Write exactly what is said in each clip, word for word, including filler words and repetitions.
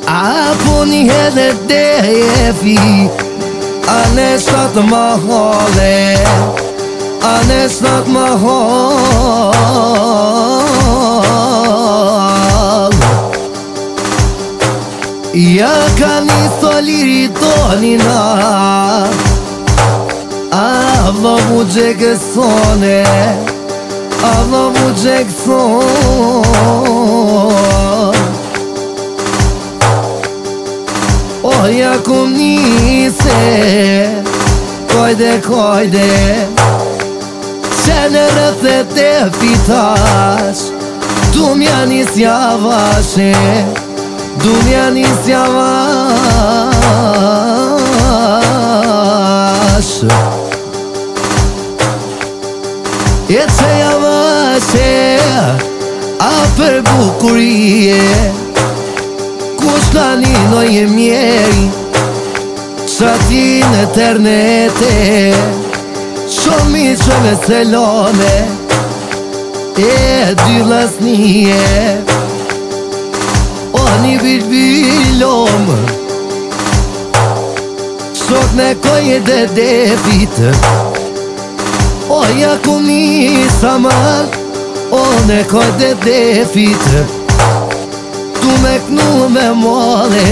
Apuni edhe defi Ane sot ma hale Ane sot ma hal Ja ka një tholiri tonina Ava mu gjekë thone Ava mu gjekë thone Oh, ja kum nise Kojde, kojde Qene rëthet e fitash Dumja nis javashe Dumja nis javash E që javashe A për bukurie Kush tani no je mjeri Qati në ternete Shumë i që me selone E dy lasnije O një bilbilom Shok në koje dhe defit O ja ku një samat O në koje dhe defit Tu me knu me mole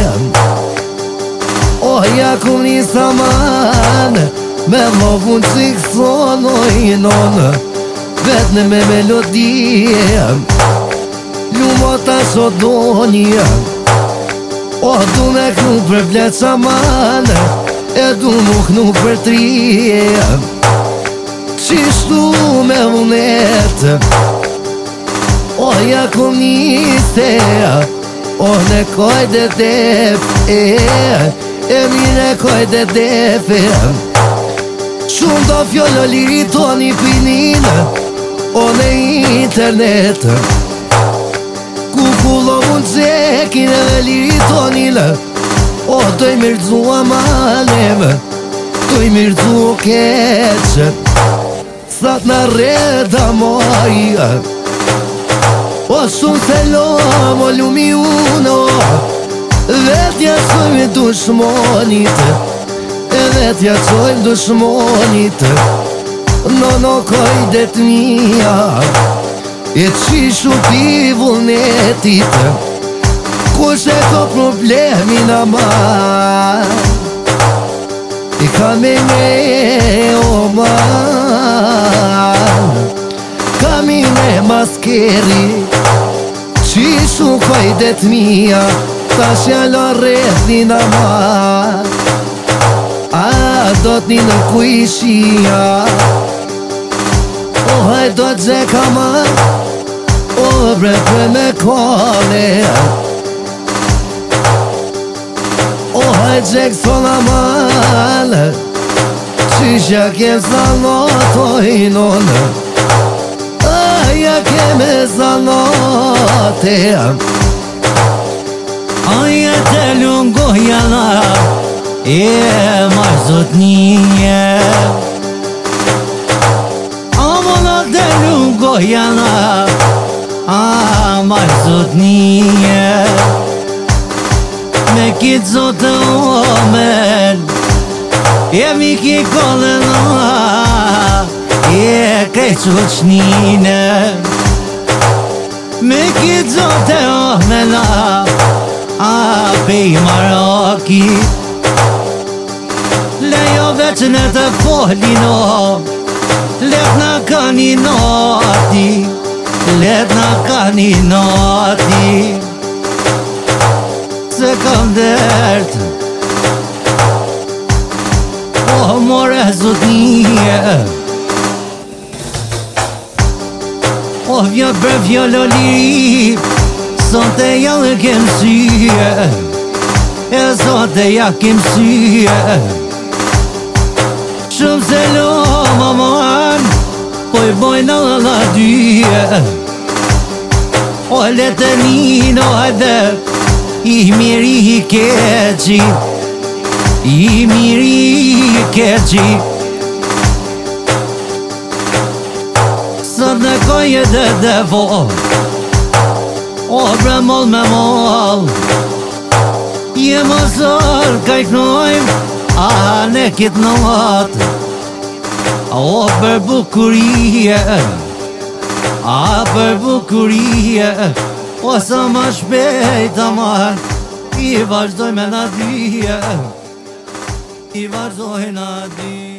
O ja ku një saman Me lovun që këson o inon Vet në me melodie Lumo ta shodonje O du me knu për blet saman E du mu knu për trije Qishtu me unet O ja ku një se O në kojde def E E mire kojde def Shumë do fjollo liri toni pinin O në internet Kukullo mund cekin edhe liri tonin O do i mirëzu amanem Do i mirëzu keq Sat në reda moj O shumë se lomo lumi uno Vetja qojmë dushmonit E vetja qojmë dushmonit No no kojdet mija E qishu pi vullnetit Kush e ko problemin aman I ka me me o man Ka mi me maskeri Qishu kojdet mija Ta shjallo rrethin aman A do t'ni në kuishia O haj do t'gjek aman O bre pre me kone O haj gjek son aman Qishja kem zanot o inon Aja kem e zanot e Aja të lungojana E ma zotnije Amona të lungojana A ma zotnije Me kitë zotë omen E mi ki kolena E krejtë qënine Me kitë zotë omena A pej maraki Lejo veç në të folino Let na ka një nati Let na ka një nati Se kam dert Oh more zotnije Oh vjot për vjollo liri Sonte janë kem syje E sonte ja kem syje Shumë se lo maman Po i bojnë alla dyje O letë nino edhe I miri i keqi I miri i keqi Sot në koje dhe defo O bre moll me moll Jemë zërë ka i knojmë, a ne kitë në matë. O për bukurie, a për bukurie, o sa ma shpejt aman, i vazhdoj me na dhije, i vazhdoj na dhije.